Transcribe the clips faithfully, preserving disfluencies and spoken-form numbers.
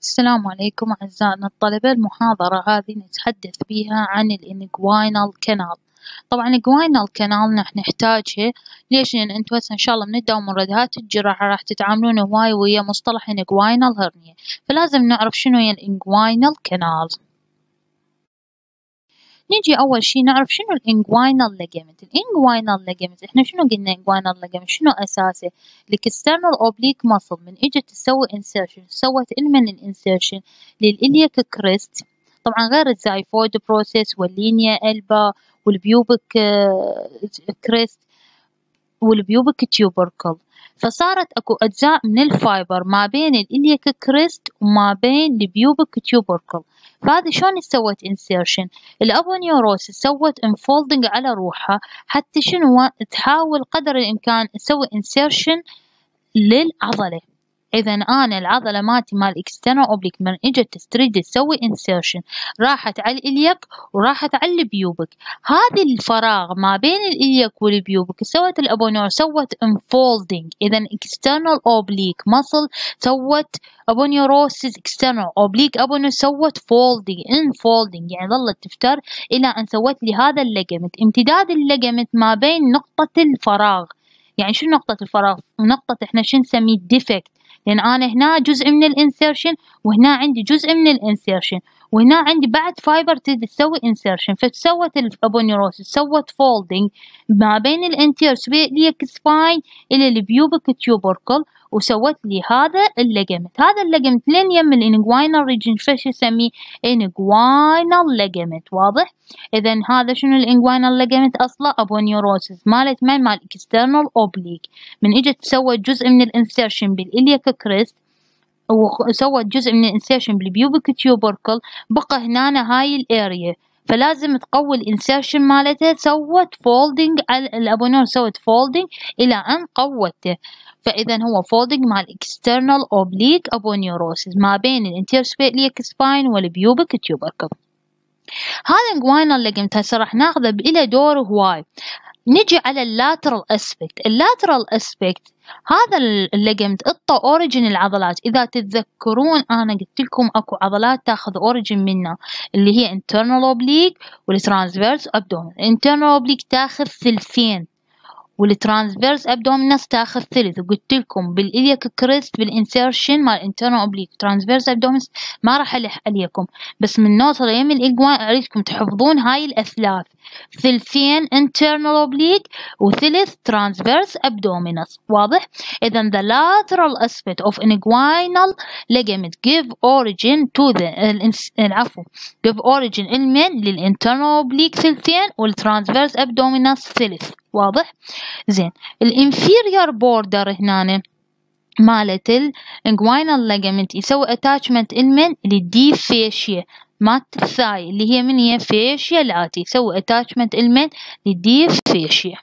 السلام عليكم أعزائنا الطلبة. المحاضرة هذه نتحدث بها عن الانجوينال كانال. طبعا الانجوينال كانال نحن نحتاجها ليش؟ لأن انتوا هسه إن شاء الله من الدوام ممرضات الجراحة راح تتعاملون هواي ويا مصطلح انجوينال هرنيا، فلازم نعرف شنو هي الانجوينال كانال. نيجي أول شي نعرف شنو الانجوينال ليجمنت. الانجوينال ليجمنت إحنا شنو قلنا؟ انجوينال ليجمنت شنو أساسه؟ الاكسترنال أوبليك ماسل من إجت تسوي انسيرشن، سوت المن الانسيرشن للإلياك كريست، طبعا غير الزايفويد بروسيس واللينيا إلبا والبيوبك كريست والبيوبك تيوبركل، فصارت اكو اجزاء من الفايبر ما بين الإلياك كريست وما بين البيوبك تيوبركل. فهذه شلون سوت انسيرشن؟ الابونيوروس سوت انفولدنج على روحها حتى شنو؟ تحاول قدر الامكان تسوي انسيرشن للعضله. إذا أنا العضلة مالتي مال إكسترنال أوبليك من إجت تريد تسوي انسيرشن راحت على الإلياك وراحت على البيوبك. هذه الفراغ ما بين الإلياك والبيوبك سوت الأبونيور سوت انفولدنج. إذا إكسترنال أوبليك ماسل سوت أبونيوروسيس، إكسترنال أوبليك أبونيور سوت فولدنج انفولدنج، يعني ظلت تفتر إلى أن سوت لي هذا الليجمنت. امتداد الليجمنت ما بين نقطة الفراغ. يعني شو نقطة الفراغ؟ نقطة احنا شو نسميه ديفكت، لأن أنا هنا جزء من الانسيرشن وهنا عندي جزء من الانسيرشن وهنا عندي بعد فايبر تريد تسوي انسيرشن، فسوت الابونيوروسيس سوت فولدنج ما بين الانتير سبيليك سباين إلى البيوبك تيوبركل وسوت لي هذا الليجمنت. هذا الليجمنت لين يم الانجوينال ريجن فش يسميه؟ انجوينال ليجمنت. واضح؟ إذا هذا شنو الانجوينال ليجمنت؟ أصله أبونيوروسيس مالت من مال اكسترنال أوبليك، من إجت سوت جزء من الانسيرشن بالإلياك كريست وسوت جزء من الانسيرشن بالبيوبك تيوبركل، بقى هنا هاي الاريا، فلازم تقوي الانسيرشن مالتها. سوت فولدنج على الابونور، سوت فولدنج الى ان قوته. فاذا هو فولدنج مع الاكسترنال اوبليك ابونيوروسيس ما بين الانتيرسبيليك سباين والبيوبك تيوبركل. هذا انجوينال ليجمنت هسه راح ناخذه بإله دور هواي. نجي على اللاترال اسبكت. اللاترال اسبكت هذا الليجمنت اعطى اوريجين العضلات. اذا تتذكرون انا قلت لكم اكو عضلات تاخذ اوريجين منها اللي هي internal oblique والترانسفيرس ابدومين. internal oblique تاخذ ثلثين والترانسفيرس ابدومينس تاخذ ثلث، وقلت لكم بالإلياك كريست بالانسيرشن مال internal oblique ترانسفيرس ابدومينس ما راح الح عليكم، بس من نوصل يم الاجوان اريدكم تحفظون هاي الاثلاث، ثلثين internal oblique وثلث transverse abdominis. واضح؟ إذا the lateral aspect of inguinal ligament give origin to the العفو give origin المن للinternal oblique ثلثين والtransverse abdominis ثلث. واضح؟ زين الانفيريور بوردر هنا مالت الانجوينال ليجمنت يسوي اتاتشمنت المن للديب فيشيا مات الثاي اللي هي من هي فيشيا لاتي، يسوي اتاتشمنت المن للديب فيشيا.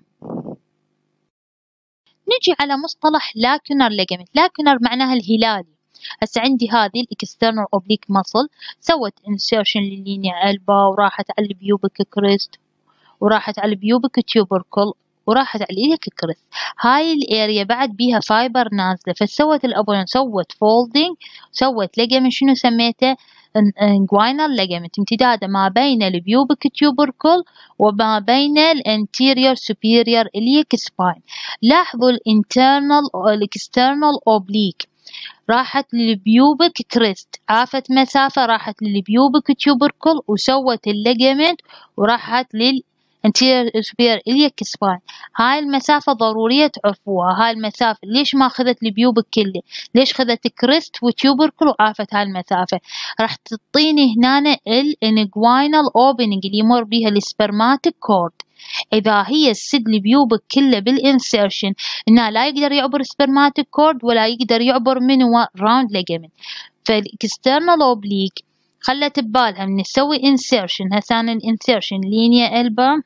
نجي على مصطلح لاكونر ليجمنت. لاكونر معناها الهلالي. هسه عندي هذه الاكسترنال اوبليك ماسل سوت انسيرشن لللينيا البا وراحت على البيوبك كريست وراحت على البيوبك تيوبركل وراحت على الإلياك كريست. هاي الاريا بعد بيها فايبر نازله، فسوت الابونين سوت فولدنج سوت ليجمنت شنو سميته؟ انجوينال ليجمنت، امتداده ما بين البيوبك تيوبركل وما بين الانتيريور سوبيريور إلياك سباين. لاحظوا الانترنال الاكسترنال اوبليك راحت للبيوبك كريست، عافت مسافة راحت للبيوبك تيوبركل وسوت الليجمنت وراحت لل anterior superior إلياك سباين. هاي المسافة ضرورية تعرفوها. هاي المسافة ليش ما أخذت البيوبك كله؟ ليش أخذت كريست وتيوبركل وعافت هاي المسافة؟ راح تعطيني هنا الانجوينال اوبننج اللي يمر بيها السبرماتيك كورد. إذا هي السد البيوبك كله بالانسيرشن إنه لا يقدر يعبر سبرماتيك كورد ولا يقدر يعبر من هو راوند ليجمنت. فالاكسترنال اوبليك خلت ببالها من نسوي انسيرشن. هسه أنا الانسيرشن لينيا البا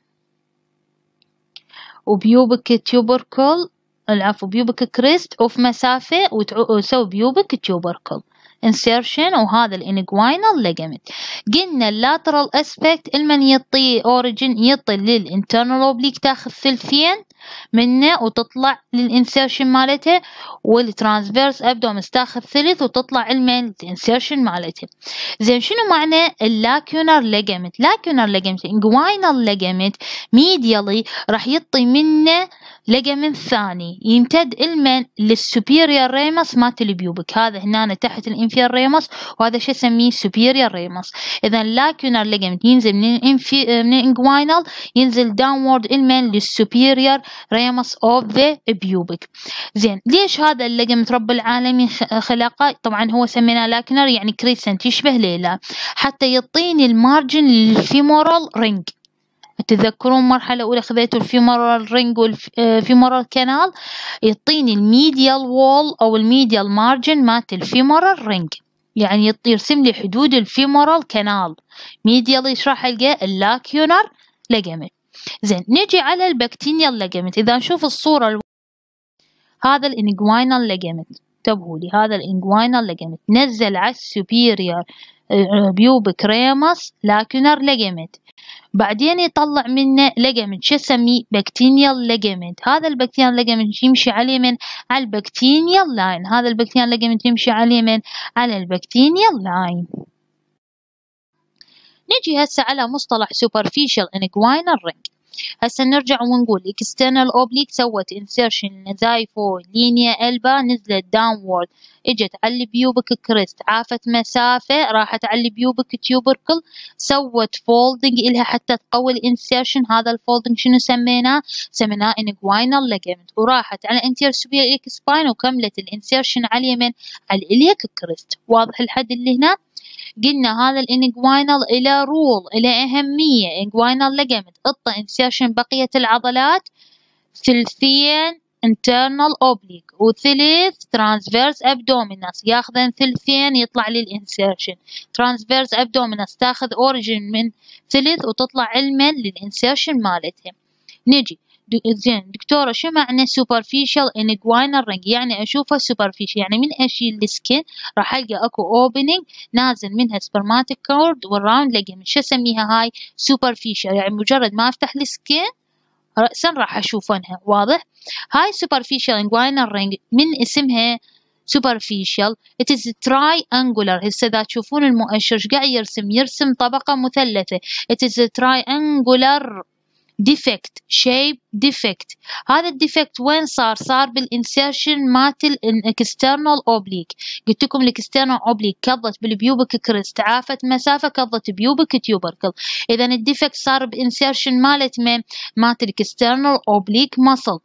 وبيوبك تيوبركل العفو بيوبك كريست وفي مسافة وتسوي بيوبك تيوبركل insertion وهذا الانجوينال ليجمنت. قلنا اللاترال اسبكت المن يعطي اوريجين يعطي للانترنال اوبليك تاخذ ثلثين منه وتطلع للانسيرشن مالتها، والترانسفيرس ابدومينس تاخذ ثلث وتطلع علما الانسيرشن مالتها. زين شنو معنى اللاكيونر ليجمنت؟ لاكيونر ليجمنت انجوينال ليجمنت ميديالي راح يعطي منه ليجمنت ثاني يمتد المن للسوبيريور ريمس مالت البيوبك، هذا هنا تحت الانفير ريمس، وهذا شو اسميه سوبيريور ريمس. اذا اللاكيونر ليجمنت ينزل من الانفي من الانجوينال ينزل داونورد المن للسوبيريور ريمس اوف ذا بيوبك. زين ليش هذا الليجمنت رب العالمين خلقه؟ طبعا هو سميناه لاكيونر يعني كريسنت يشبه ليلى، حتى يعطيني المارجن للفيمورال رينج. تتذكرون مرحلة أولى خذيتوا الفيمورال رينج والفيمورال كانال، يعطيني الميديال وول أو الميديال مارجن مالت الفيمورال رينج، يعني يرسم لي حدود الفيمورال كانال. ميديال ايش راح ألقى؟ اللاكيونر ليجمنت. زين نجي على البكتينيال ليجمنت. إذا نشوف الصورة الو... هذا الانجوينال ليجمنت، انتبهوا لي، هذا الانجوينال ليجمنت نزل على السوبيريور بيوبك ريمس لاكيونر ليجمنت، بعدين يطلع منه ليجمنت شو اسميه؟ بكتينيال ليجمنت. هذا البكتينيال ليجمنت يمشي على اليمين على البكتينيال لاين، هذا البكتينيال ليجمنت يمشي على اليمين على البكتينيال لاين. نجي هسه على مصطلح superficial inguinal ring. هسه نرجع ونقول external oblique سوت insertion لنزايفو لينيا البا، نزلت downward اجت على البيوبك كريست، عافت مسافة راحت على البيوبك تيوبركل، سوت folding إلها حتى تقوي الانسيرشن. هذا الفولدنج شنو سميناه؟ سميناه inguinal ligament، وراحت على anterior superior iliac spine وكملت الانسيرشن على اليمين على الإلياك كريست. واضح الحد اللي هنا؟ قلنا هذا الانجوينال إلى رول إلى أهمية. انجوينال ليجمنت اعطى انسيرشن بقية العضلات، ثلثين internal oblique وثلث transverse abdominis، ياخذن ثلثين يطلع للانسيرشن. transverse abdominis تاخذ origin من ثلث وتطلع علما للانسيرشن مالتها. نجي زين دكتورة شو معنى superficial inguinal ring؟ يعني أشوفها superficial، يعني من أشيل السكين راح ألقى أكو opening نازل منها spermatic cord والراوند ligament. شو أسميها هاي؟ superficial، يعني مجرد ما أفتح السكين رأسا راح أشوفنها. واضح؟ هاي superficial inguinal ring من اسمها superficial it is triangular. هسه إذا تشوفون المؤشر ايش قاعد يرسم؟ يرسم طبقة مثلثة. it is triangular defect shape defect. هذا الديفكت وين صار؟ صار بالانسيرشن مالت الاكسترنال اوبليك. قلت لكم الاكسترنال اوبليك كضت بالبيوبك كريست، عافت مسافه كضت بيوبك تيوبركل. اذا الديفكت صار بانسيرشن مالت من مالت الاكسترنال اوبليك ماسل.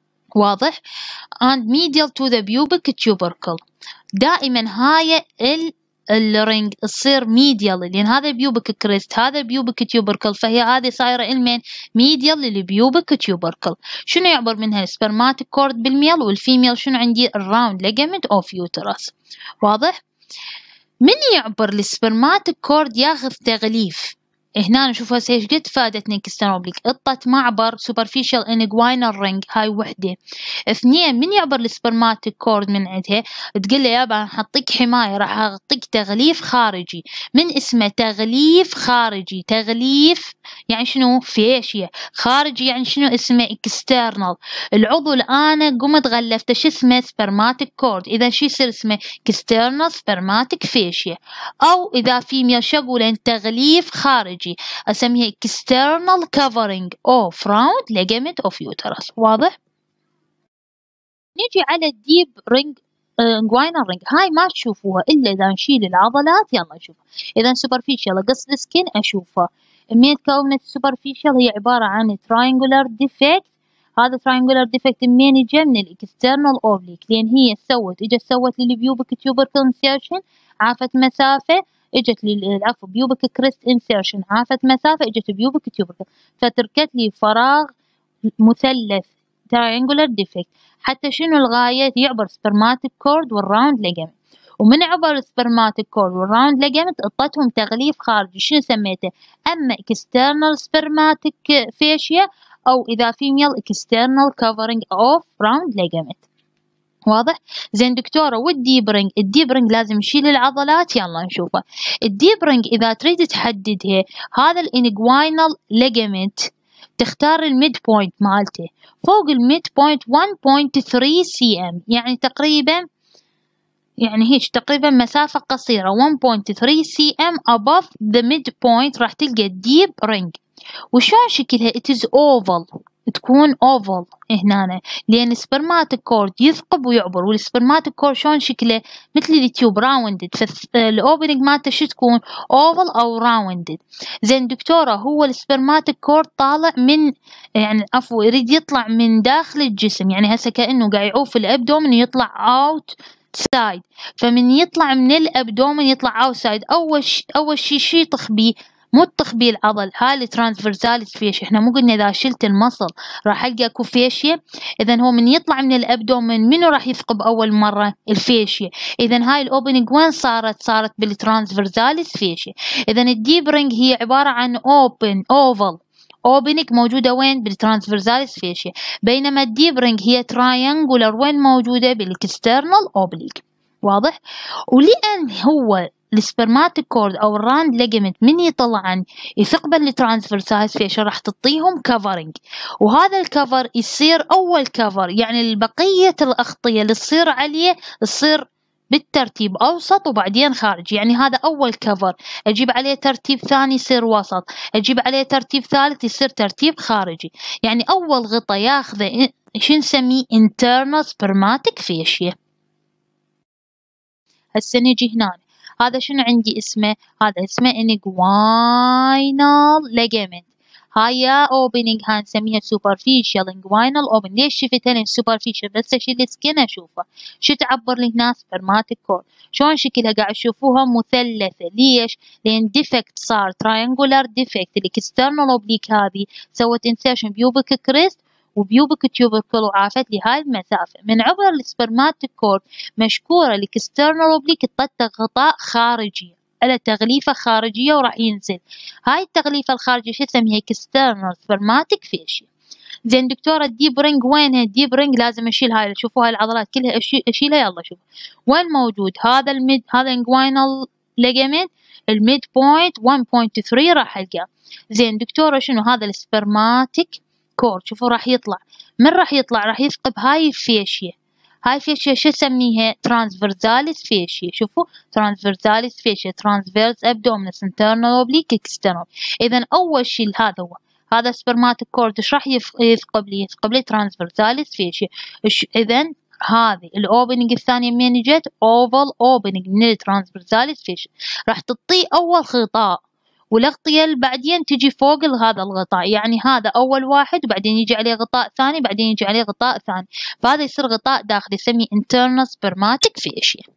واضح؟ and medial to the pubic tubercle. دائما هاي ال الرينج تصير ميديال، لان هذا بيوبك كريست هذا بيوبك تيوبركل، فهي هذه صايره المين ميديال للبيوبك تيوبركل. شنو يعبر منها؟ السبرماتيك كورد بالميل، والفيميل شنو عندي؟ الراوند ليجمنت اوف يوترس. واضح؟ من يعبر السبرماتيك كورد ياخذ تغليف. هنا نشوف هسه ايش قد فادتني اكسترنال اوبليك، اطت معبر superficial inguinal ring، هاي وحده. اثنين من يعبر السبرماتيك كورد من عندها تقول له يابا حطيك حمايه، راح اعطيك تغليف خارجي من اسمه تغليف خارجي. تغليف يعني شنو؟ فيشيا. خارجي يعني شنو؟ اسمه اكسترنال. العضو الان قمت غلفته شو اسمه؟ سبرماتيك كورد. اذا شو يصير اسمه؟ اكسترنال سبرماتيك فيشيا. او اذا فيميل شو اقول؟ تغليف خارجي اسميها external covering of round ligament of uterus. واضح؟ نيجي على الديب رينج انجوينال رينج. هاي ما تشوفوها الا اذا نشيل العضلات. يلا نشوفها. اذا superficial قص السكين اشوفها. من تكونت superficial هي عباره عن triangular defect. هذا triangular defect منين يجي؟ من الاكسترنال اوبليك، لان هي سوت اجت سوت للبيوبك تيوبركل انسيرشن، عافت مسافه اجت للعفو بيوبك كريست انسيرشن، عافت مسافه اجت بيوبك تيوبركل، فتركت لي فراغ مثلث triangular defect. حتى شنو الغايه؟ يعبر سبرماتيك كورد والراوند ليجمنت. ومن عبر السبرماتيك كورد والراوند ليجمنت اعطتهم تغليف خارجي. شنو سميته؟ اما external spermatic fascia، او اذا female external covering of round ligament. واضح؟ زين دكتورة والديب رينج، الديب رينج لازم نشيل العضلات. يلا نشوفه. الديب رينج إذا تريد تحددها، هذا الانجوينال ليجمنت تختار الميد بوينت مالته فوق الميد بوينت واحد فاصلة ثلاثة سي ام، يعني تقريبا يعني هيك تقريبا مسافة قصيرة واحد فاصلة ثلاثة سي ام above the midpoint راح تلقى الديب رينج. وشون شكلها؟ it is oval، تكون oval هنا، لأن السبرماتيك كورد يثقب ويعبر، والسبرماتيك كورد شون شكله؟ مثل التيوب راوندد، فالأوبننج مالته شو تكون؟ oval أو راوندد. زين دكتورة، هو السبرماتيك كورد طالع من يعني عفوا يريد يطلع من داخل الجسم، يعني هسه كأنه قاعد يعوف الأبدومن يطلع out سايد، فمن يطلع من الابدومن يطلع اوتسايد، اول شيء اول شيء شو يطخ بيه؟ مو تطخ بيه العضل، هاي الترانسفيرزاليس فيشيا. احنا مو قلنا اذا شلت المصل راح القى اكو فيشيا؟ اذا هو من يطلع من الابدومن منو راح يثقب اول مره؟ الفيشيا. اذا هاي الاوبننج وين صارت؟ صارت بالترانسفيرزاليس فيشيا. اذا الديب رينج هي عباره عن اوبن اوفل اوبننج موجودة وين؟ بالترانسفيرزاليس فيشيا، بينما الديب رينج هي تراينجولر وين موجودة؟ بالاكسترنال اوبليك. واضح؟ ولأن هو السبرماتيك كورد او الراند ليجمنت من يطلعن يثقبل الترانسفيرزاليس فيشيا راح تعطيهم كفرنج، وهذا الكفر يصير اول كفر، يعني البقية الاغطية اللي تصير عليه تصير بالترتيب أوسط وبعدين خارج، يعني هذا أول كفر. أجيب عليه ترتيب ثاني يصير وسط، أجيب عليه ترتيب ثالث يصير ترتيب خارجي. يعني أول غطاء ياخذه شو نسميه؟ internal spermatic fascia. هسه نجي هنا، هذا شنو عندي اسمه؟ هذا اسمه inguinal ligament. هاي اوبننج هاي نسميها superficial inguinal opening. ليش شفتها؟ لان superficial بس اشيل السكين اشوفها. شو تعبر لي هنا؟ spermatic cord. شلون شكلها؟ قاعد تشوفوها مثلثة. ليش؟ لان defect صار triangular defect. الاكسترنال اوبليك هذه سوت insertion بيوبك كريست وبيوبك تيوبركل وعافت لي هاي المسافة. من عبر السبرماتيك كورد مشكورة الاكسترنال اوبليك تطق غطاء خارجي على تغليفة خارجية وراح ينزل. هاي التغليفة الخارجية شو اسميها؟ external spermatic fascia. زين دكتورة الديب رينج وينها؟ الديب رينج لازم اشيل هاي، شوفوا هاي العضلات كلها اشيلها. يلا شوفوا وين موجود هذا الميد، هذا انجوينال ليجامنت الميد بوينت واحد فاصلة ثلاثة راح القاه. زين دكتورة شنو هذا؟ السبرماتيك كورد. شوفوا راح يطلع، من راح يطلع؟ راح يثقب هاي الفيشيا. هاي الفيشيا شو اسميها؟ ترانسفيرزاليس فيشيا. شوفوا ترانسفيرزاليس فيشيا، ترانسفيرز ابدومينس انترنال اوبليك اكسترنال. اذا اول شيء هذا هو هذا سبرماتيك كورد ايش راح يثقب لي؟ يثقب لي ترانسفيرزاليس فيشيا. اذا هذه الاوبننج الثانيه منين جت؟ اوفل اوبننج من الترانسفيرزاليس فيشيا، راح تعطيه اول غطاء، والاغطية اللي بعدين تجي فوق هذا الغطاء. يعني هذا اول واحد وبعدين يجي عليه غطاء ثاني بعدين يجي عليه غطاء ثاني، فهذا يصير غطاء داخلي يسميه internal spermatic fascia.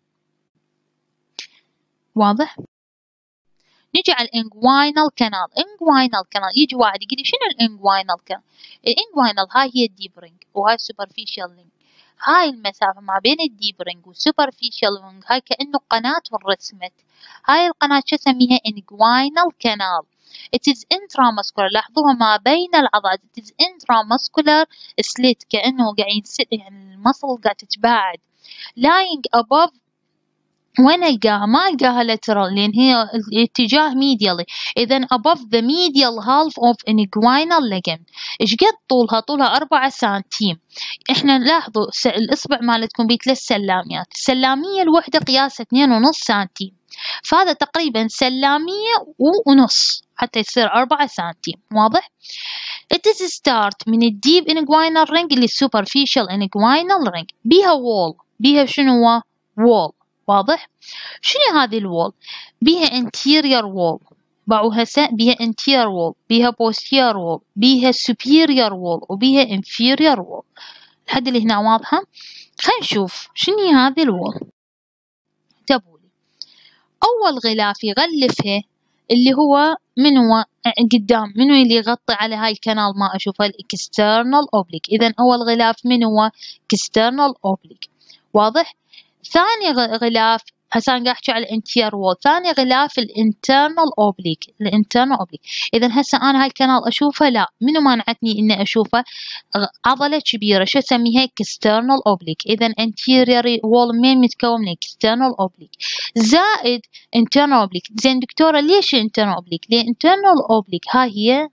واضح؟ نجي على الانجوينال كانال. انجوينال كانال يجي واحد يقول لي شنو الانجوينال كانال؟ الانجوينال هاي هي الديب رينج وهاي السوبرفيشال رينج. هاي المسافة ما بين الديب رينج والسوبرفيشال رينج هاي كأنه قناة ورسمت. هاي القناة شو اسميها؟ inguinal canal. It is intramuscular. لاحظوها ما بين العضلات. It is intramuscular slit، كأنه قاعد ينسد، يعني المصل قاعد تتباعد. lying above. وين القاها؟ ما القاها lateral لان هي الاتجاه medially. اذا above the medial half of inguinal ligament. ايش قد طولها؟ طولها أربعة سنتيم. احنا نلاحظوا الاصبع مالتكم بيه ثلاث سلاميات، السلامية الوحدة قياسها اثنين ونص سنتيم، فهذا تقريبا سلامية ونص حتى يصير أربعة سنتيم. واضح؟ It is start من الديب inguinal ring للsuperficial inguinal ring. بيها wall. بيها شنو هو؟ wall. واضح؟ شنو هذه الوول؟ بيها anterior wall، باعوا هسه بيها anterior wall، بيها posterior wall، بيها superior wall، وبيها inferior wall. لحد اللي هنا واضحة؟ خلينا نشوف شنو هذه الوول. انتبهوا لي. أول غلاف يغلفها اللي هو من هو قدام، منو اللي يغطي على هاي الكنال ما أشوفها؟ الاكسترنال اوبليك. إذا أول غلاف من هو؟ external اوبليك. واضح؟ ثاني غلاف هسه انا قاعد احكي على الانتير وول، ثاني غلاف الانترنال اوبليك، الانترنال اوبليك. اذا هسه انا هاي الكنال اشوفها؟ لا، منو مانعتني اني اشوفها؟ عضله كبيره شو اسميها؟ اكسترنال اوبليك. اذا انتيريور وول مين متكون؟ من اكسترنال اوبليك زائد انترنال اوبليك. زين دكتوره ليش انترنال اوبليك؟ لان انترنال اوبليك هاي هي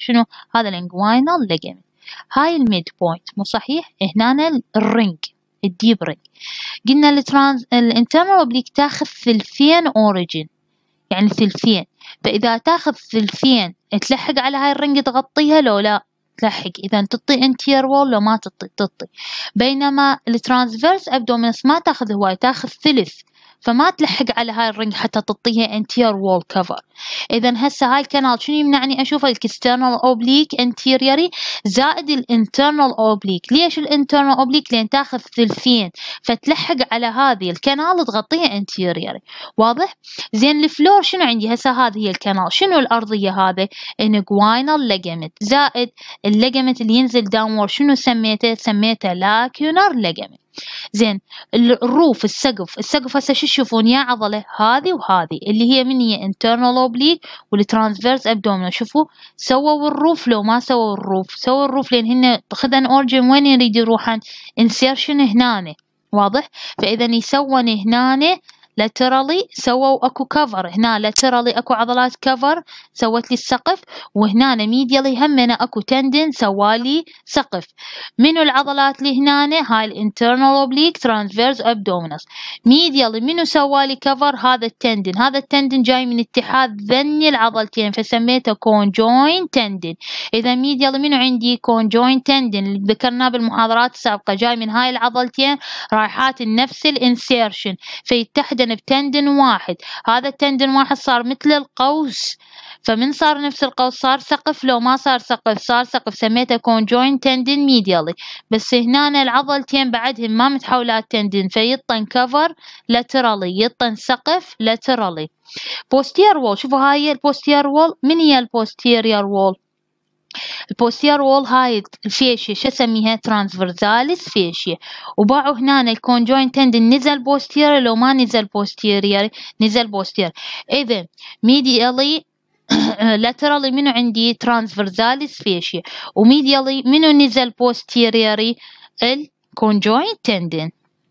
شنو هذا الانجوينال ليجمنت. هاي الميد بوينت مو صحيح؟ هنا الرينج الديب رينج. قلنا الترانز الانترنال اوبليك تاخذ ثلثين اوريجين، يعني ثلثين، فاذا تاخذ ثلثين تلحق على هاي الرينج تغطيها لو لا تلحق، اذا تعطي انتير وول لو ما تعطي تعطي. بينما الترانسفيرس ابدومينس ما تاخذ هواي، تاخذ ثلث، فما تلحق على هاي الرينج حتى تعطيها انتير وول كفر. اذا هسه هاي الكنال شنو يمنعني اشوف الاكسترنال اوبليك انتيريوري زائد الانترنال اوبليك. ليش الانترنال اوبليك؟ لان تاخذ ثلثين فتلحق على هذه الكنال تغطيها انتيريوري. واضح؟ زين الفلور شنو عندي هسه؟ هذه هي الكنال. شنو الارضيه هذه؟ انجوينال ليجمنت زائد الليجمنت اللي ينزل داونورد شنو سميته؟ سميته لاكيونر ليجمنت. زين الروف السقف السقف هسه شو تشوفون يا عضله؟ هذه وهذه اللي هي من هي internal oblique والترانسفيرس ابدومينال. شوفوا سووا الروف لو ما سووا الروف؟ سووا الروف لان هن خذن اورجن وين يريد يروحن؟ انسيرشن هنا. واضح؟ فاذا يسوون هنا laterally سووا اكو كفر، هنا laterally اكو عضلات كفر سوت لي السقف، وهنا medially همنا اكو تندن سوالي سقف. منو العضلات اللي هنا؟ هاي الانترنال اوبليك ترانسفيرس ابدومينس. medially منو سوالي كفر؟ هذا التندن. هذا التندن جاي من اتحاد ذني العضلتين فسميته conjoint tendon. اذا medially منو عندي؟ conjoint tendon اللي ذكرناه بالمحاضرات السابقه، جاي من هاي العضلتين رايحات نفس الانسيرشن فيتحد بتندن واحد. هذا التندن واحد صار مثل القوس، فمن صار نفس القوس صار سقف لو ما صار سقف؟ صار سقف، سميته conjoint tendon medially. بس هنا العضلتين بعدهم ما متحولات تندن فيطن كفر laterally، يطن سقف laterally. posterior wall شوفوا هاي البوستير وول. من هي البوستيريور وول؟ البوستير وول هاي الفيشيا شو اسميها؟ ترانسفرزاليس فيشيا. وباعوا هنا الكونجوينت تندن نزل بوستير لو ما نزل بوستيريور؟ نزل بوستير. اذا ميديالي laterally منو عندي؟ ترانسفرزاليس فيشيا، وميديالي منو نزل بوستيريوري؟ الكونجوينت تندن.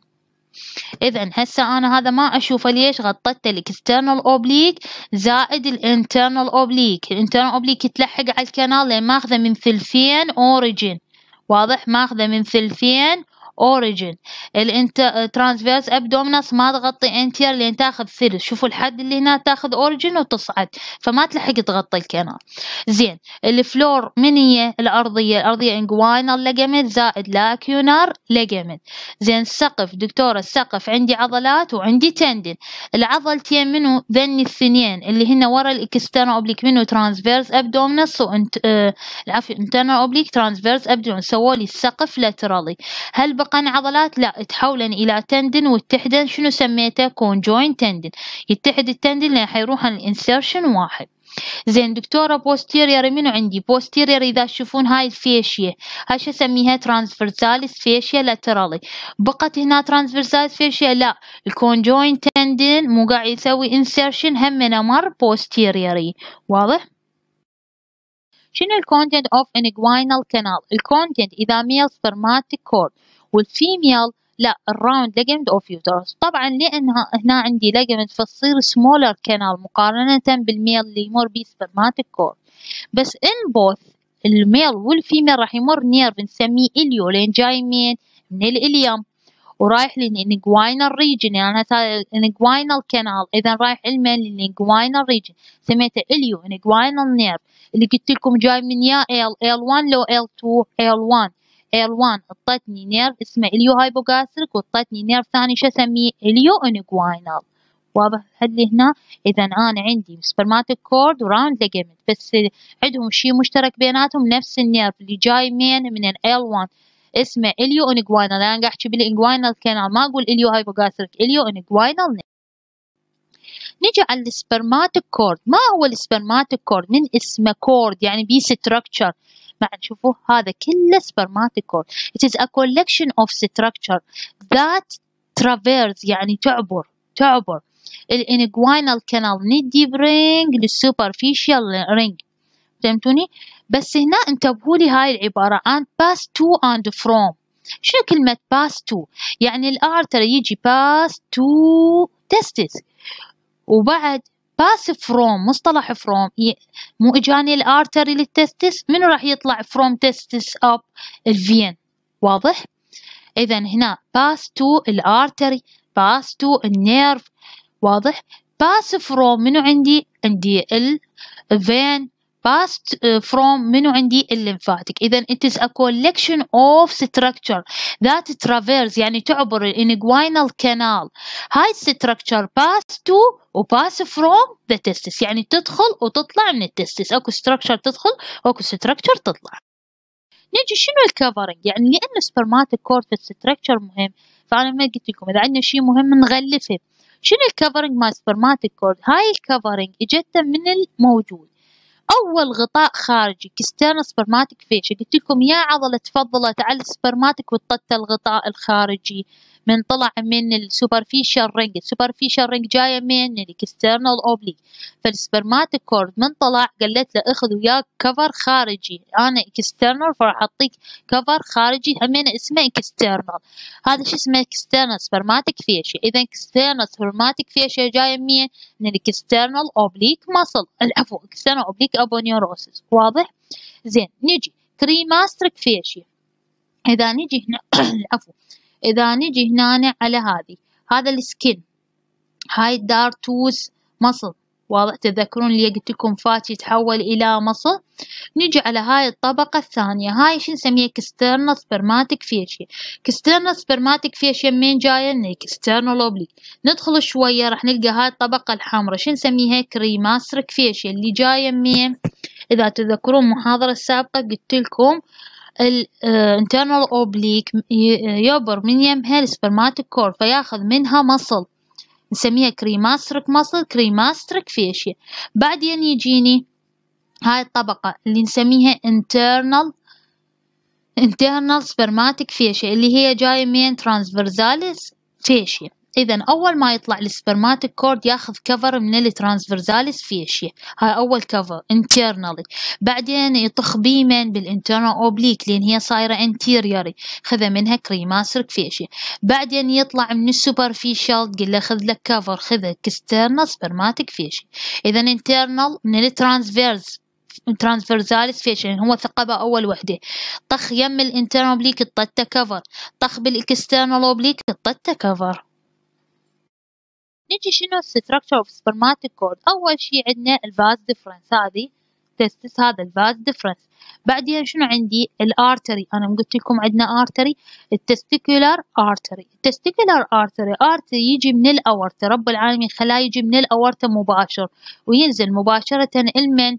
اذا هسه انا هذا ما اشوفه. ليش؟ غطيت الاكسترنال اوبليك زائد الانترنال اوبليك. الانترنال اوبليك يتلحق على الكنال لان ماخذه من ثلثين اوريجين. واضح؟ ماخذه من ثلثين اوريجين. الترانسفيرس ابدومينس ما تغطي انتير لان تاخذ ثلث. شوفوا الحد اللي هنا تاخذ اوريجين وتصعد فما تلحق تغطي الكنال. زين الفلور من هي؟ الارضيه. الارضيه انجوينال ليجمنت زائد لاكيونار ليجمنت. زين السقف دكتوره، السقف عندي عضلات وعندي تندن. العضلتين منو ذني الاثنين اللي هن ورا الاكسترنال اوبليك؟ منو؟ ترانسفيرس ابدومينس وانت آه العفو انترنال اوبليك ترانسفيرس ابدومينس. سووا لي السقف لاترالي. هل بقى عضلات؟ لا، تحولن الى تندن واتحدن. شنو سميته؟ كونجوينت تندن. يتحد التندن لان حيروحن الانسيرشن واحد. زين دكتوره بوستيريور منو عندي؟ بوستيريور اذا تشوفون هاي الفيشيا هاي شو اسميها؟ ترانسفرساليس فيشيا لاترالي. بقت هنا ترانسفرساليس فيشيا؟ لا، الكونجوينت تندن مو قاعد يسوي انسيرشن همنا مر بوستيريوري. واضح؟ شنو الكونتنت اوف انجوينال كانال؟ الكونتنت اذا ميل سبرماتيك كورد والفيميل لا الراوند ليجمنت اوف يوترس. طبعا لانها هنا عندي ليجمنت فتصير سمولر كانال مقارنه بالميل اللي يمر بيه سبرماتيك كورد. بس ان بوث الميل والفيميل راح يمر نيرف نسميه اليو لان جاي من من الاليوم ورايح للانجوينال ريجن. يعني هذا الانجوينال كانال اذا رايح علما للانجوينال ريجن سميته اليو انجوينال نيرف اللي قلت لكم جاي من يا ال ال واحد لو ال اثنين ال واحد. ال واحد اعطتني نيرف اسمه اليو هايبوغاستريك واعطتني نيرف ثاني شو اسميه؟ اليو انجوينال. واضح اللي هنا؟ اذا انا عندي سبرماتيك كورد وراوند ليجمنت بس عندهم شيء مشترك بيناتهم نفس النيرف اللي جاي من من ال واحد اسمه اليو انجوينال. انا قاعد احكي بالانجوينال كانال ما اقول اليو هايبوغاستريك، اليو انجوينال. نجي على السبرماتيك كورد. ما هو السبرماتيك كورد؟ من اسمه كورد يعني بي ستراكشر. مع شوفوا هذا كله سبرماتيك كورد. It is a collection of structure that traverse يعني تعبر تعبر الانجوينال كانال من الديب رينج للسوبرفيشال رينج. فهمتوني؟ بس هنا انتبهوا لي هاي العبارة عن pass to and from. شنو كلمة pass to؟ يعني الارتري يجي pass to testis وبعد باس فروم، مصطلح فروم مو اجاني الارتري للتستس، منو راح يطلع فروم تستس اب؟ الفين. واضح؟ اذا هنا باس تو الارتري، باس تو النيرف. واضح؟ باس فروم منو عندي؟ عندي الفين. باس فروم منو عندي؟ الليمفاتيك. اذا it is a collection of structure that traverse يعني تعبر الانجوينال كانال. هاي structure pass to و pass from the testis يعني تدخل وتطلع من التستس. اكو structure تدخل واكو structure تطلع. نجي شنو الكفرنج؟ يعني لأن السبرماتيك كورد في الستركتشر مهم، فأنا ما قلت لكم إذا عندنا شيء مهم نغلفه. شنو الكفرنج مال السبرماتيك كورد؟ هاي الكفرنج إجته من الموجود. أول غطاء خارجي كستيرنال سبرماتيك فيشيا، قلت لكم يا عضلة تفضلت على السبرماتيك وطت الغطاء الخارجي من طلع من السوبرفيشال رينج. السوبرفيشال رينج جاية من الاكسترنال اوبليك، فالسبرماتيك كورد من طلع قالت له اخذ وياك كفر خارجي، انا اكسترنال فراح اعطيك كفر خارجي همين اسمه اكسترنال. هذا شو اسمه؟ اكسترنال سبرماتيك فيشيا. اذا اكسترنال سبرماتيك فيشيا جاية من من الاكسترنال اوبليك ماسل، العفو اكسترنال اوبليك ابونيوروسس. واضح؟ زين نجي كريماستريك فيشيا. اذا نجي هنا العفو إذا نجي هنا على هذه، هذا السكين، هاي الدارتوز مصل. واضح؟ تذكرون اللي قلت لكم فات يتحول إلى مصل. نجي على هاي الطبقة الثانية، هاي شو نسميها؟ كسترنال سبرماتيك فيشيا. كسترنال سبرماتيك فيشيا منين جاية؟ من كسترنال اوبليك. ندخل شوية راح نلقى هاي الطبقة الحمراء شو نسميها؟ كريماستريك فيشيا اللي جاية منين؟ إذا تذكرون المحاضرة السابقة قلت لكم الانترنال اوبليك يعبر من يمها السبرماتيك كورد فياخذ منها مصل نسميها كريماستريك مصل، كريماستريك فيشيا. بعدين يجيني هاي الطبقة اللي نسميها internal internal spermatic فيشيا اللي هي جاية من transversalis فيشيا. إذا أول ما يطلع السبرماتيك كورد ياخذ كفر من الترانسفرزاليس فيشيا، هاي أول كفر internally. بعدين يطخ بيمن بالانترنال اوبليك لأن هي صايرة anteriorly، خذ منها كريماستريك فيشيا. بعدين يطلع من السوبرفيشال تقول له خذ لك كفر، خذ اكسترنال سبرماتيك فيشيا. إذا internal من الترانسفيرز ترانسفرزاليس فيشيا هو ثقبة أول وحدة، طخ يم الانترنال اوبليك الطتة كفر، طخ بالاكسترنال اوبليك الطتة كفر. نجي شنو الستركتشر اوف سبرماتيك كورد؟ أول شي عندنا الفاز ديفرنس، هذه تستس هذا الفاز ديفرنس. بعدين شنو عندي؟ الارتري، أنا قلت لكم عندنا ارتري التستيكولار ارتري. التستيكولار ارتري ارتري يجي من الأورطة، رب العالمين خلاه يجي من الأورطة مباشر وينزل مباشرة لمن؟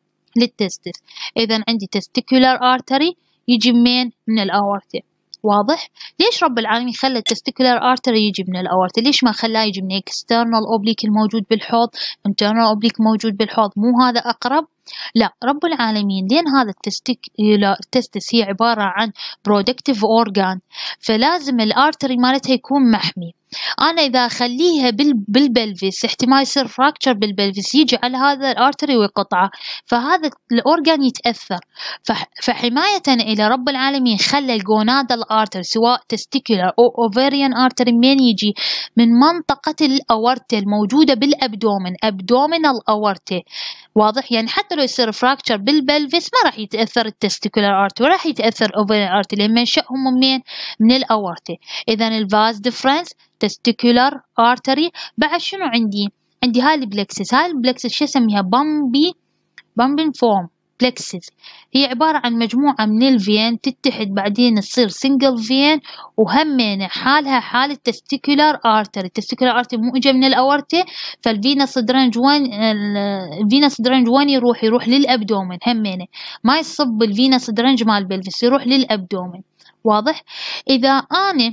للتستس. إذا عندي تستيكولار ارتري يجي من؟ من الأورطة. واضح؟ ليش رب العالمين خلى التستيكولار ارتري يجي من الأورطة؟ ليش ما خلاه يجي من اكسترنال اوبليك الموجود بالحوض؟ انترنال اوبليك موجود بالحوض، مو هذا أقرب؟ لا، رب العالمين لأن هذا التستيكولار التستس هي عبارة عن برودكتيف أورجان، فلازم الارتري مالتها يكون محمي. أنا إذا أخليها بالبلفيس احتمال يصير فراكتشر بالبلفيس يجي على هذا الارتري ويقطعه، فهذا الأورجان يتأثر. فحماية إلى رب العالمين خلى الجونادال ارتري سواء تستيكولار أو أوفريان ارتري من يجي؟ من منطقة الأورطة الموجودة بالأبدومن، أبدومينال أورطة. واضح؟ يعني حتى لو يصير فراكتشر بالبلفيس ما راح يتأثر التستيكولار ارتري وراح يتأثر أوفريان ارتري لأن منشأهم من؟ من الأورطة. إذا الفاز ديفرنس تستيكولار ارتري. بعد شنو عندي؟ عندي هاي البلكسس، هاي البلكسس شو اسميها؟ بامبي بامبين فورم بلكسس، هي عبارة عن مجموعة من الفين تتحد بعدين تصير سنجل فين وهمين حالها حال التستيكولار ارتري. التستيكولار ارتري مو اجى من الاورطة، فالفينس درنج وين الفينس درنج وين يروح؟ يروح للابدومن همينه، ما يصب الفينس درنج مال البلفس، يروح للابدومن. واضح؟ اذا انا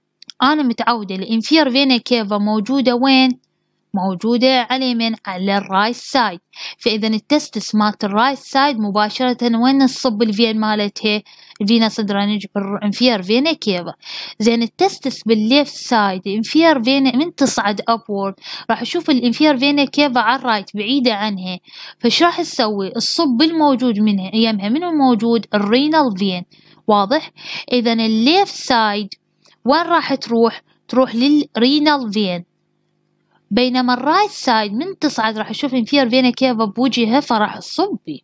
أنا متعودة الانفير فينا كيفا موجودة وين؟ موجودة على من؟ على الرايت سايد. فإذا التستس مالت الرايت سايد مباشرة وين نصب الفين مالتها؟ الفينس درينج بالانفير فينا كيفا. زين التستس بالليفت سايد انفير فينا من تصعد أبورد راح أشوف الانفير فينا كيفا على الرايت بعيدة عنها، فش راح تسوي؟ الصب الموجود منها يمها منو موجود؟ الرينال فين. واضح؟ إذا الليفت سايد وين راح تروح؟ تروح للرينال فين. بينما الرايت سايد من تصعد راح تشوف inferior vena cava بوجهها فراح تصب بي.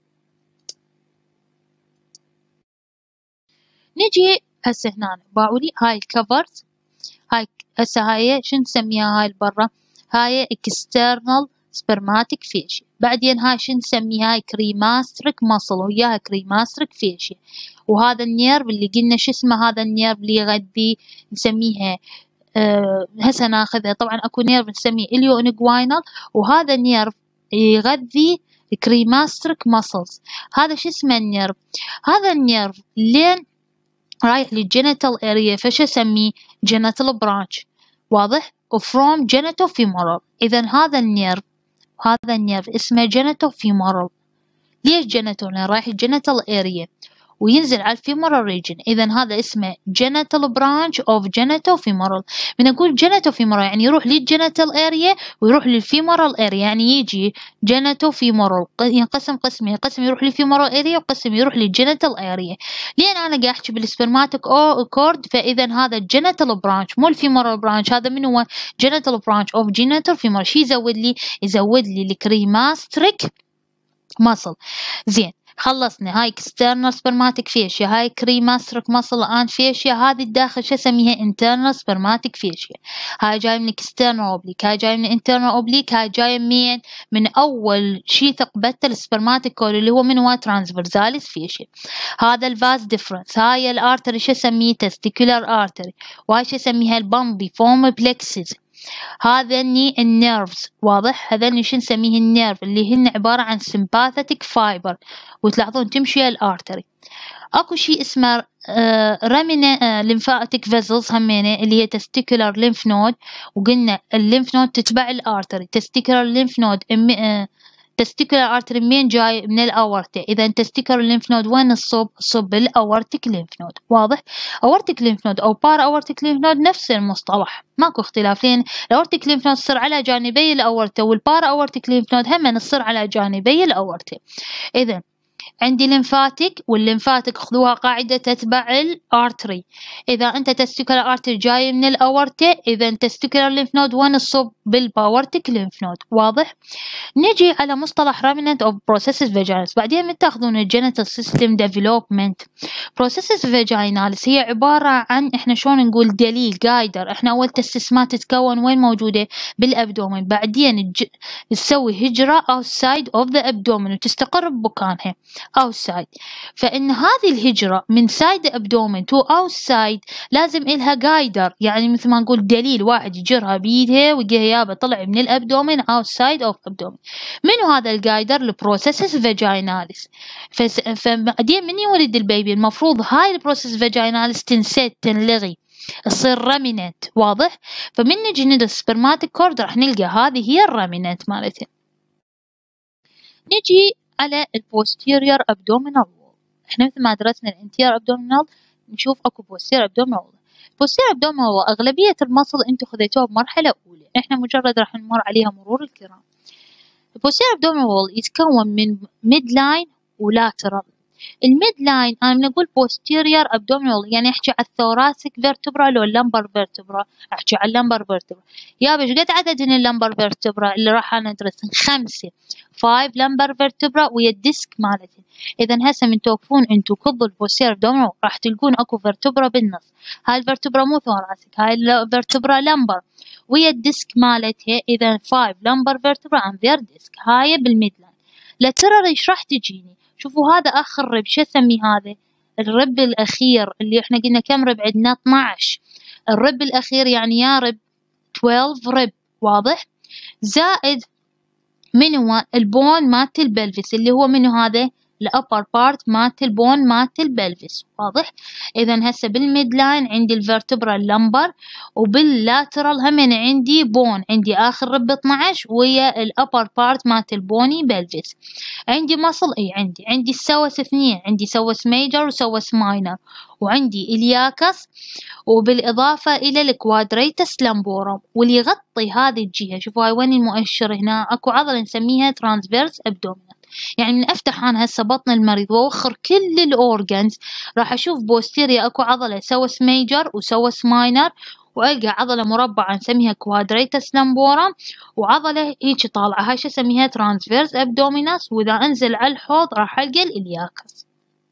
نجي هسه هنا باعولي هاي الكفرز، هاي هسه هاي شو نسميها هاي البرة؟ هاي external spermatic fascia. بعدين هاي شو نسميها؟ هاي كريماستريك ماسل وياها كريماستريك فيشيا. وهذا النيرف اللي قلنا شو اسمه هذا النيرف اللي يغذي نسميها أه هسه ناخذها. طبعا اكو نيرف نسميه اليو انجوينال، وهذا النيرف يغذي كريماستريك ماسلز. هذا شو اسمه النيرف؟ هذا النيرف لين رايح للجينيتال اريا فش اسميه؟ جينيتال برانش. واضح؟ وفروم جينيتو فيمورال. اذا هذا النيرف هذا النيرف اسمه جينيتو فيمورال. ليش جينيتو؟ لان رايح الجينيتال اريا وينزل على الفيمورال ريجن. اذا هذا اسمه جينيتال برانش اوف جينيتو فيمورال. من اقول جينيتو فيمورال يعني يروح للجينيتال اريا ويروح للفيمورال اريا، يعني يجي جينيتو فيمورال ينقسم قسمين، قسم يروح للفيمورال اريا وقسم يروح للجينيتال اريا. لين انا قاعد احكي بالسبرماتيك كورد، فاذا هذا الجينيتال برانش مو الفيمورال برانش. هذا من هو؟ جينيتال برانش اوف جينيتال فيمورال. شي يزود لي؟ يزود لي الكريماستريك ماسل. زين خلصنا هاي external spermatic fascia، هاي كريماستريك ماسل and fascia. هذه الداخل شو اسميها؟ internal spermatic fascia. هاي جاي من external oblique، هاي جاي من internal oblique، هاي جاي من من اول شي ثقبته السبرماتيك كول اللي هو من هو؟ transversalis fascia. هذا الفاز ديفرنس. هاي الارتري شو اسميه؟ testicular artery. وهاي شو اسميها؟ البامبي فورم plexus. هذني النيرفز. واضح؟ هذني شو نسميه؟ النيرف اللي هن عبارة عن sympathetic fiber، وتلاحظون تمشي الارتري. اكو شيء اسمه رامينا lymphatic vessels همينة اللي هي testicular lymph node، وقلنا الليمف نود تتبع الارتري. testicular lymph node testicular artery منين جاي؟ من الاورتة. اذا testicular lymph node وين الصوب؟ صوب الاورتيك lymph node. واضح؟ aortic lymph node او para aortic lymph node نفس المصطلح، ماكو اختلاف. لين الاورتيك lymph node تصير على جانبي الاورتة، والبارا aortic lymph node هم تصير على جانبي الاورتة. اذا عندي ليمفاتيك، والليمفاتيك خذوها قاعدة تتبع الارتري. إذا أنت تستيكولار ارتري جاي من الأورتة، إذا تستيكولار ليمف نود وين الصب؟ بالباورتيك ليمف نود. واضح؟ نجي على مصطلح راميننت أوف بروسيسز فاجيناليس. بعدين من تاخذون الجينيتال سيستم ديفلوبمنت. بروسيسز فاجيناليس هي عبارة عن إحنا شلون نقول دليل جايدر. إحنا أول تستسمات تتكون وين موجودة؟ بالأبدومين. بعدين الج... تسوي هجرة outside of the abdomen وتستقر بمكانها outside. فإن هذه الهجرة من side abdomen to outside لازم إلها جايدر، يعني مثل ما نقول دليل واحد يجرها بيدها ويجيها يابا طلع من الأبدومين outside of abdomen. منو هذا الجايدر؟ البروسيسس فاجيناليس. فبعدين من يولد البيبي المفروض هاي البروسيس فاجيناليس تنسد تنلغي تصير راميننت. واضح؟ فمن نجي ندرس سبرماتيك كورد راح نلقى هذه هي الراميننت مالتها. نجي على البوستيريور ابدومينال وول. احنا مثل ما درسنا الانتير ابدومينال نشوف اكو بوستيريور ابدومينال وول. البوستيريور ابدومينال وول اغلبيه المصل انتم خذيتوها بمرحله اولى، احنا مجرد راح نمر عليها مرور الكرام. البوستيريور ابدومينال وول يتكون من ميد لاين ولاترال. الميد لاين انا من اقول بوستيريور ابدومينال يعني احكي على الثوراسيك فيرتبرا لو اللمبر فيرتبرا؟ احكي على اللمبر فيرتبرا. يا بش قد عدد من اللمبر فيرتبرا اللي راح ندرسهم؟ خمسه. فايف لمبر فيرتبرا ويا الديسك مالتهم. اذا هسه من توقفون انتو كضوا البوستيريور ابدومينال راح تلقون اكو فيرتبرا بالنص. هاي الفيرتبرا مو ثوراسيك، هاي الفيرتبرا لمبر ويا الديسك مالتها. اذا فايف لمبر فيرتبرا عن ذير ديسك. هاي بالميد لاين. لاترال ايش راح تجيني؟ شوفوا هذا اخر رب، شو اسمي هذا؟ الرب الاخير اللي احنا قلنا كم رب عندنا؟ اثناعش. الرب الاخير يعني يا رب اثناشر رب. واضح؟ زائد من هو؟ البون مالت البلفس اللي هو منو هذا؟ الابر بارت مالت البون مالت البلفس. واضح؟ اذا هسه بالميد لاين عندي الفرتبرا اللمبر، وباللاترال همين عندي بون، عندي اخر رب اثناشر ويا الابر بارت مالت البوني بلفس. عندي مصل اي عندي عندي السوس اثنين، عندي سوس ميجر وسوس ماينر، وعندي الياكس، وبالاضافه الى الكوادريتس لامبورم. واللي يغطي هذه الجهه، شوفوا هاي وين المؤشر هنا؟ اكو عضله نسميها ترانسفيرس ابدومينال. يعني من أفتح أنا هسه بطن المريض وأوخر كل الأورجنز راح أشوف بوستيريا أكو عضلة سوس ميجر وسوس ماينر، وألقى عضلة مربعة نسميها كوادريتس لامبورم، وعضلة هيك طالعة هاي شو اسميها ترانسفيرس أبدومينس، وإذا أنزل على الحوض راح ألقى الإلياكس.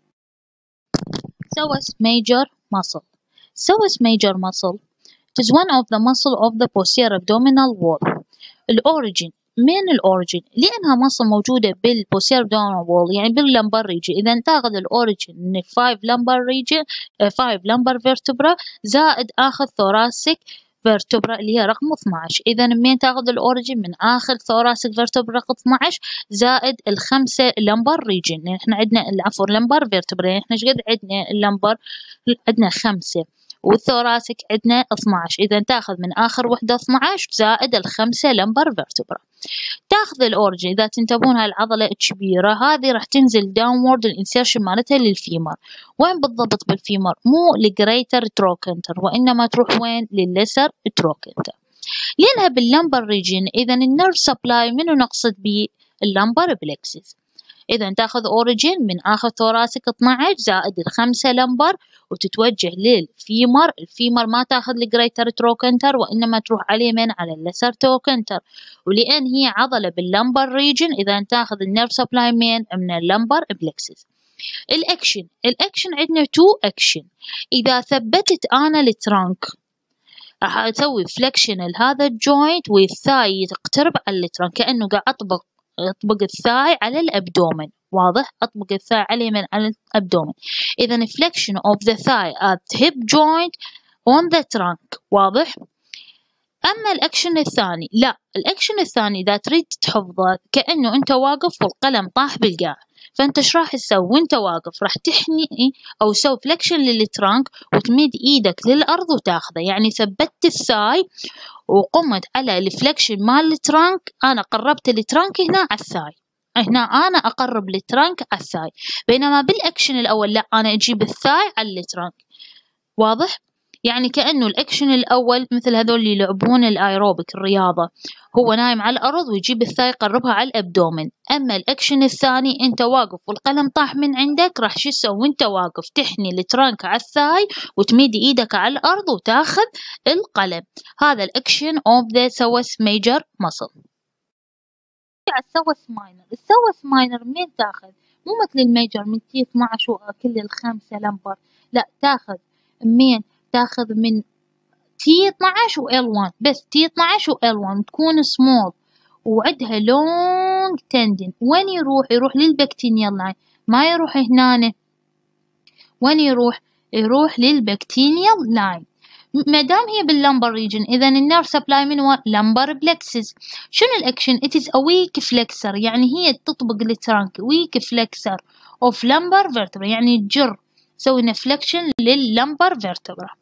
Psoas major muscle. Psoas major muscle is one of the muscle of the posterior abdominal wall. الأوريجين من الأوريجين لأنها مصل موجودة بالposterior abdominal wall يعني باللمبر ريجن. إذا تاخذ الأوريجين من five lumbar region five lumbar vertebra زائد آخر thoracic vertebra اللي هي رقم اثناعش. إذا من تاخذ الأوريجين من آخر thoracic vertebra رقم اثناعش زائد الخمسة lumbar region. يعني إحنا عندنا عفوا lumbar vertebra، يعني إحنا شقد عندنا اللمبر عندنا خمسة والثوراسيك عندنا اثناعش. إذا تاخذ من آخر وحدة اثناعش زائد الخمسة لمبر فيرتبرا. تاخذ الأورجن إذا تنتبهون هاي العضلة الكبيرة هذه راح تنزل داونورد الانسيرشن مالتها للفيمر. وين بالضبط بالفيمر؟ مو لجريتر تروكنتر وإنما تروح وين؟ للليسر تروكنتر. لأنها باللمبر ريجين إذا النيرف سبلاي منو نقصد بيه؟ اللمبر بلكسس. إذا تاخذ أوريجين من آخر ثوراسيك اثناعش زائد الخمسة لمبر وتتوجه للفيمر. الفيمر ما تاخذ الجريتر تروكنتر وإنما تروح على من؟ على الليسر تروكنتر. ولأن هي عضلة باللمبر ريجن إذا تاخذ النيرف سبلاي من من اللمبر بلكسس. الأكشن الأكشن عندنا تو أكشن. إذا ثبتت أنا الترانك راح أسوي فلكشن لهذا الجوينت والثاي تقترب على الترانك كأنه قاعد أطبق أطبق الثاي على الأبدومن. واضح؟ أطبق الثاي على من؟ على الأبدومن. إذا flexion of the thigh at hip joint on the trunk. واضح؟ أما الأكشن الثاني لا، الأكشن الثاني إذا تريد تحفظه كأنه أنت واقف والقلم طاح بالقاع، فأنت إيش راح تسوي وأنت واقف؟ راح تحني أو سوي فلكشن للترانك وتمد إيدك للأرض وتاخذه. يعني ثبتت الثاي وقمت على الفلكشن مال الترانك. أنا قربت الترانك هنا على الثاي، هنا أنا أقرب الترانك على الثاي. بينما بالأكشن الأول لا، أنا أجيب الثاي على الترانك. واضح؟ يعني كأنه الأكشن الأول مثل هذول اللي يلعبون الأيروبيك الرياضة، هو نايم على الأرض ويجيب الثاي يقربها على الأبدومن. أما الأكشن الثاني أنت واقف والقلم طاح من عندك، راح شو تسوي وأنت واقف؟ تحني الترانك على الثاي وتمد إيدك على الأرض وتاخذ القلم. هذا الأكشن of the psoas major muscle. على السوس ماينر. السوس ماينر من تاخذ؟ مو مثل الميجر من تي اثناعش وكل الخمسة لمبر، لا تاخذ من تاخذ من تي اثناعش و إل واحد بس. تي اثناعش و إل واحد تكون سمول وعندها لونج تندن. وين يروح؟ يروح للبكتينيال لاين، ما يروح هنا. وين يروح؟ يروح للبكتينيال لاين. ما دام هي باللمبر ريجن إذا النيرف سبلاي من هو لمبر بلكسس. شنو الأكشن؟ it is a weak flexor، يعني هي تطبق الترانك weak flexor of lumbar vertebra، يعني تجر سوينا فلكشن لللمبر vertebra.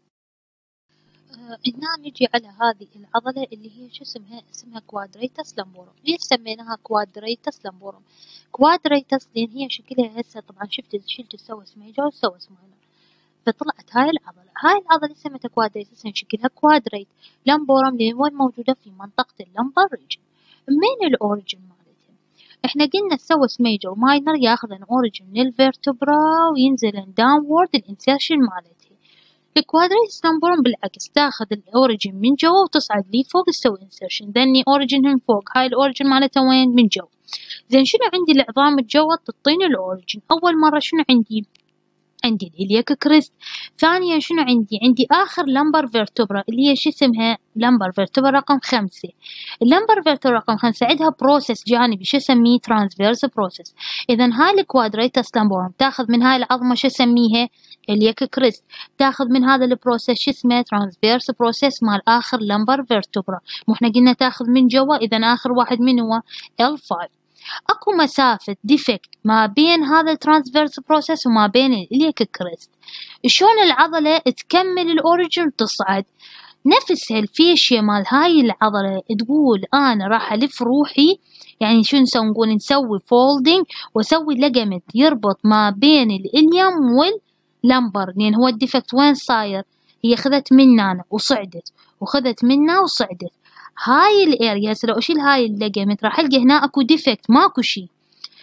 هنا نجي على هذه العضلة اللي هي شو اسمها؟ اسمها كوادريتس لامبورم. ليش سميناها كوادريتس لامبورم؟ كوادريتس لأن هي شكلها هسه طبعا شفت شلت السوس ميجر والسوس ماينر فطلعت هاي العضلة. هاي العضلة سميتها كوادريتس لأن شكلها كوادريت. لامبورم لأن وين موجودة؟ في منطقة اللمبر ريجن. من الأوريجن مالتها؟ احنا قلنا السوس ميجر وماينر ياخذ الأوريجن من الفيرتبرا وينزل داونورد الانسيرشن مالتها. الكوادريتس لامبورم بالعكس تاخذ الأوريجن من جوا وتصعد لي فوق تسوي انسيرشن. ذني أوريجن من فوق، هاي الأوريجن مالتها وين؟ من جوا. زين شنو عندي؟ العظام الجوا تعطيني الأوريجن. أول مرة شنو عندي؟ عندي الإلياك كريست. ثانيا شنو عندي؟ عندي آخر لمبر فيرتبرا اللي هي شو اسمها؟ لمبر فيرتبرا رقم خمسة. اللمبر فيرتبرا رقم خمسة عندها بروسس جانبي شو اسميه؟ ترانسفيرس بروسس. إذا هاي الكوادريتس لامبورم تاخذ من هاي العظمة شو اسميها؟ إلياك كريست. تاخذ من هذا البروسس شو اسمه؟ ترانسفيرس بروسس مال آخر لمبر فيرتبرا. مو احنا قلنا تاخذ من جوا، إذا آخر واحد من هو؟ إل خمسة. اكو مسافة ديفكت ما بين هذا الترانسفيرس بروسس وما بين الإلياك كريست. شلون العضلة تكمل الأوريجن تصعد؟ نفس هالفيشيا مال هاي العضلة تقول أنا راح ألف روحي، يعني شو نسوي؟ نقول نسوي فولدينج وأسوي لجمنت يربط ما بين الإليوم واللمبر. لأن هو الديفكت وين صاير؟ هي خذت مننا وصعدت وخذت منا وصعدت. هاي الاريا لو اشيل هاي الليجمنت راح القى هنا اكو ديفكت ماكو شي.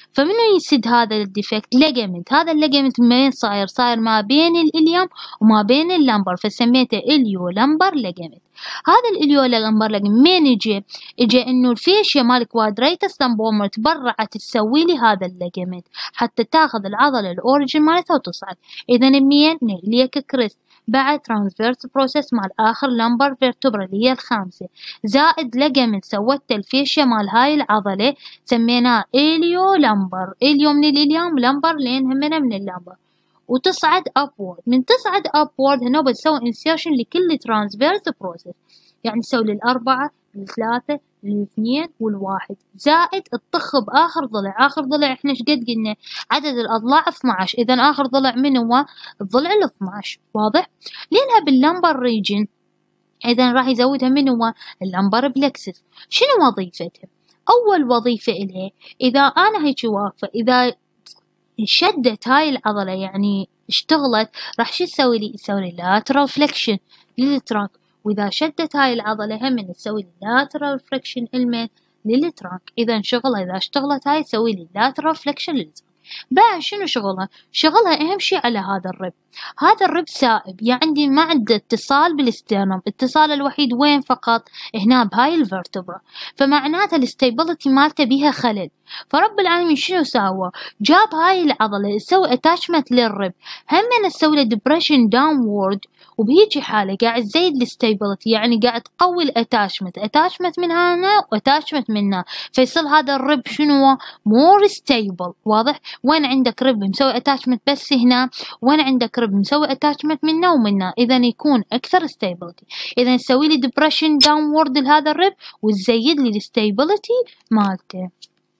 فمنو يسد هذا الديفكت؟ ليجمنت. هذا الليجمنت وين صاير؟ صاير ما بين الإليوم وما بين اللمبر، فسميته إليو لمبر ليجمنت. هذا الإليو لمبر ليجمنت مين اجى؟ اجى انه الفيشيا مال كوادريتس لامبورم تبرعت تسوي لي هذا الليجمنت حتى تاخذ العضله الاوريجن مالتها وتصعد. اذا منين؟ من اليك كريست بعد ترانسفيرس بروسيس مال اخر لمبر فيرتبرا اللي هي الخامسه، زائد ليجمنت سوته الفيشيا مال هاي العضله سميناه إليو لمبر. إليو من الإليوم، لمبر لين همنا من اللمبر، وتصعد upward. من تصعد upward هنا بتسوي insertion لكل transverse process، يعني تسوي للأربعة الثلاثة الاثنين والواحد، زائد تطخ بآخر ضلع. آخر ضلع احنا شقد قلنا؟ عدد الأضلاع اثنى عشر، إذا آخر ضلع من هو؟ الضلع ال اثنى عشر. واضح؟ لأنها باللمبر ريجن إذا راح يزودها من هو؟ اللمبر بلكسس. شنو وظيفتها؟ أول وظيفة إلها إذا أنا هيك واقفة، إذا شدت هاي العضلة يعني اشتغلت، راح شو تسوي لي؟ تسوي لي lateral flexion للترانك. وإذا شدت هاي العضلة هم تسوي لي lateral flexion المن للترانك. إذا شغلها إذا اشتغلت هاي تسوي لي lateral flexion للترانك. بعد شنو شغلها؟ شغلها أهم شي على هذا الرب. هذا الرب سائب، يعني ما عنده اتصال بالاسترنم، اتصال الوحيد وين فقط؟ هنا بهاي الفرتبرا، فمعناتها الاستيبلتي مالته بيها خلل. فرب العالمين شنو ساوى؟ جاب هاي العضلة سوى اتاشمنت للرب، هم نسوي له ديبريشن داونورد، وبهيجي حالة قاعد تزيد الاستيبلتي، يعني قاعد تقوي الاتاشمنت، اتاشمنت من هنا واتاشمنت من هنا، فيصير هذا الرب شنو؟ مور ستيبل. واضح؟ وين عندك رب مسوي اتاشمنت بس هنا، وين عندك رب مسوي اتاشمنت من هنا ومن هنا، اذا يكون اكثر ستيبلتي. اذا تسوي لي ديبريشن داونورد لهذا الرب وتزيد لي الستيبلتي مالته.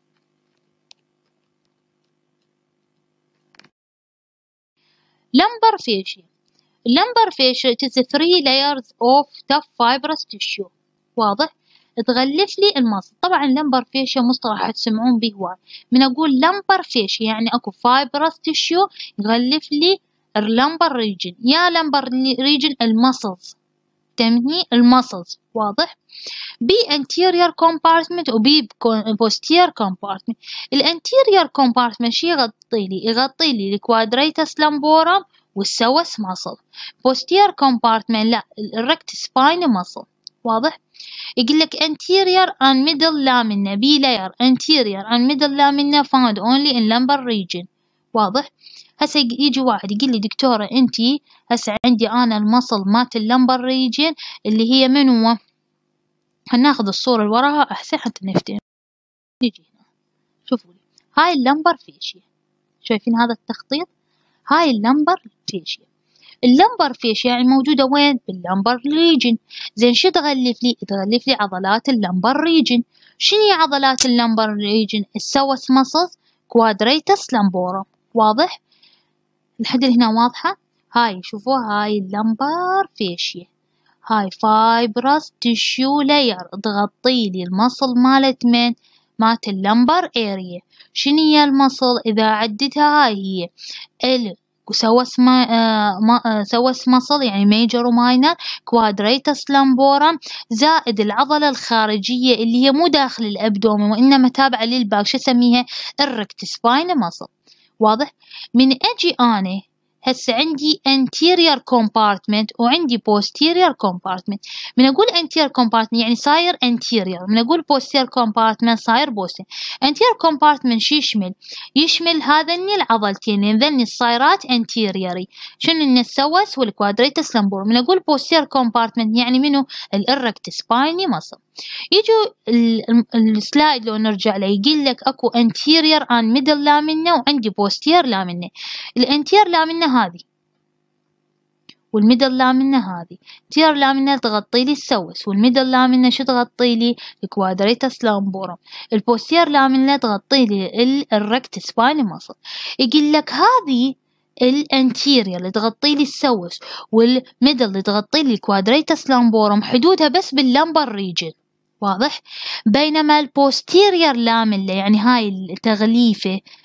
lumbar fascia. lumbar fascia it is three layers of tough fibrous tissue. واضح؟ تغلف لي المصل. طبعا lumbar fascia مصطلح تسمعون به وايد. من اقول lumbar fascia يعني اكو fibrous tissue يغلف لي lumbar region. يا lumbar region المسلز، تمني المسلز. واضح؟ بي anterior compartment وبي posterior compartment. الانتيريور compartment شي يغطي لي؟ يغطي لي الكوادريتس لامبورم والسوس ماسل. posterior compartment لا، الركت سباين ماسل. واضح؟ يقول لك anterior and middle lamina B layer anterior and middle lamina found only in lumbar region. واضح؟ هسه يجي واحد يقول لي دكتورة انتي هسه عندي انا المصل مات اللمبر ريجن اللي هي من هو؟ هناخذ الصورة اللي وراها احسن حتى نفتهم. نجي هنا شوفوا لي هاي اللمبر فيشيا، شايفين هذا التخطيط؟ هاي اللمبر فيشيا. اللمبر فيشيا يعني موجودة وين؟ باللمبر ريجن. زين شو تغلف لي؟ تغلف لي عضلات اللمبر ريجن. شنو هي عضلات اللمبر ريجن؟ السوس مسلز كوادريتس لامبورم. واضح؟ لحد هنا واضحة؟ هاي شوفوا هاي اللمبر فيشيا، هاي فايبرس تيشيو لاير تغطي لي المصل مالت من؟ مالت اللمبر اريا. شنو هي المصل؟ اذا عدتها هاي هي ال سوس ما آه ما سوس مصل يعني ميجر وماينر كوادريتس لامبورم، زائد العضلة الخارجية اللي هي مو داخل الابدومن وانما تابعة للباك، شو اسميها؟ الركت سباين مصل. واضح؟ من اجي انا هسه عندي anterior compartment وعندي posterior compartment. من اقول anterior compartment يعني صاير anterior، من اقول posterior compartment صاير posterior. anterior compartment شو يشمل؟ يشمل هذني العضلتين ذني الصايرات anteriorي، شنو السوس والكوادريتس لامبور. من اقول posterior compartment يعني منو؟ الاركت سبايني مصل. يجوا السلايد لو نرجع له يقول لك اكو anterior and middle lamina وعندي posterior lamina. الانتير لامنا هذه والميدل لامنا هذه. anterior لامنا تغطي لي السوس، والميدل لامنا شو تغطي لي؟ الكوادريتس لامبورم. البوستير لامنا تغطي لي الركت سباين ماسل. يقول لك هذه الانتيريور اللي تغطي لي السوس والميدل اللي تغطي لي الكوادريتس لامبورم حدودها بس باللمبر ريجن. واضح؟ بينما البوستيريور لاميلا يعني هاي التغليفة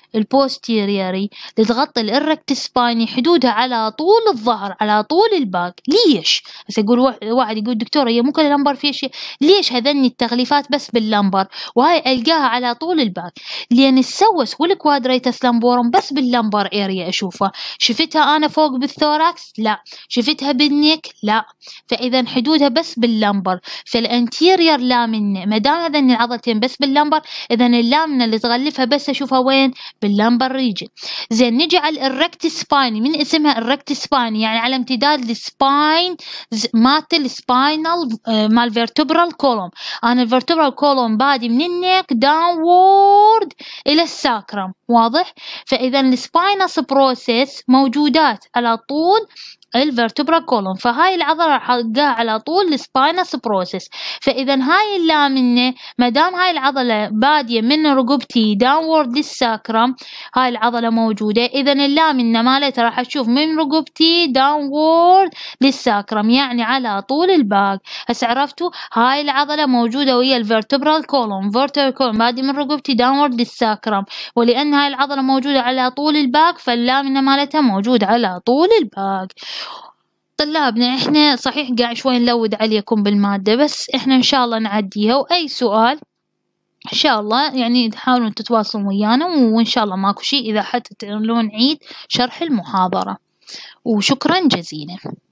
البوستيريوري اللي تغطي الإركت سبايني حدودها على طول الظهر على طول الباك. ليش؟ هسه يقول واحد يقول دكتورة هي مو كل اللمبر فيها شيء، ليش هذني التغليفات بس باللمبر وهاي ألقاها على طول الباك؟ لأن السوس والكوادريتس لامبورم بس باللمبر اريا أشوفها. شفتها أنا فوق بالثوراكس؟ لا. شفتها بالنيك؟ لا. فإذا حدودها بس باللمبر. فالانتيرير لامنة ما دام هذني العضلتين بس باللمبر، إذا اللامنة اللي تغلفها بس أشوفها وين؟ باللمبر ريجن. زين نجي على الركت سبايني، من اسمها الركت سبايني يعني على امتداد السباين مالت السباينال مال فيرتبرال كولوم. أنا الفيرتبرال كولوم بادي من النيك داونورد إلى الساكرم، واضح؟ فإذا السباينس بروسيس موجودات على طول الفيرتبرال كولوم، فهاي العضلة راح ألقاها على طول السباينس بروسيس. فإذا هاي اللامنة ما دام هاي العضلة بادية من رقبتي داونورد للساكرم، هاي العضلة موجودة، إذا اللامنة مالتها راح أشوف من رقبتي داونورد للساكرم يعني على طول الباك. هسه عرفتوا هاي العضلة موجودة وهي الفيرتبرال كولوم، فيرتبرال كولوم بادي من رقبتي داونورد للساكرم، ولأن هاي العضلة موجودة على طول الباك فاللامنة مالتها موجودة على طول الباك. طلابنا احنا صحيح قاعد شوي نلود عليكم بالمادة، بس احنا ان شاء الله نعديها، واي سؤال ان شاء الله يعني تحاولون تتواصلون ويانا، وان شاء الله ماكو شيء اذا حتى تقولون نعيد شرح المحاضرة. وشكرا جزيلا.